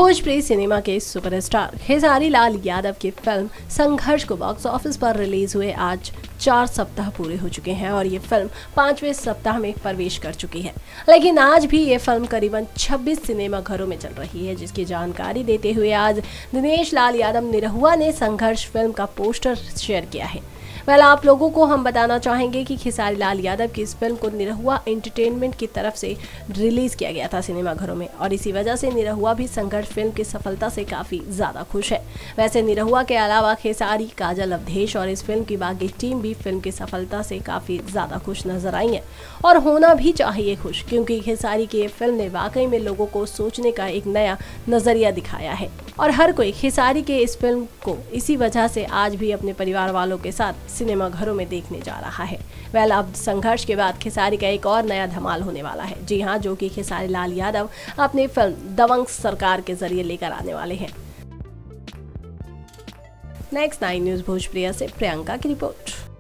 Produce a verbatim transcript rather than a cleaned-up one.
Bhojpuri cinema के superstar Khesari Lal Yadav की film संघर्ष को बॉक्स ऑफिस पर रिलीज हुए आज चार सप्ताह पूरे हो चुके हैं और ये फिल्म पांचवें सप्ताह में प्रवेश कर चुकी है। लेकिन आज भी ये फिल्म करीबन छब्बीस सिनेमा घरों में चल रही है, जिसकी जानकारी देते हुए आज दिनेश लाल यादव निरहुआ ने संघर्ष फिल्म का पोस्टर शेयर किया है। वेल आप लोगों को हम बताना चाहेंगे कि खेसारी लाल यादव की इस फिल्म को निरहुआ एंटरटेनमेंट की तरफ से रिलीज किया गया था सिनेमा घरों में, और इसी वजह से निरहुआ भी संघर्ष फिल्म की सफलता से काफी ज्यादा खुश है। वैसे निरहुआ के अलावा खेसारी, काजल, अवधेश और इस फिल्म की बाकी टीम भी फिल्म की सफलता से काफी ज्यादा खुश नजर आई है, और होना भी चाहिए खुश, क्योंकि खेसारी की ये फिल्म ने वाकई में लोगों को सोचने का एक नया नजरिया दिखाया है और हर कोई खेसारी के इस फिल्म को इसी वजह से आज भी अपने परिवार वालों के साथ सिनेमा घरों में देखने जा रहा है। वेल अब संघर्ष के बाद खेसारी का एक और नया धमाल होने वाला है, जी हाँ, जो कि खेसारी लाल यादव अपनी फिल्म दबंग सरकार के जरिए लेकर आने वाले हैं। नेक्स्ट नाइन न्यूज भोजप्रिया से प्रियंका की रिपोर्ट।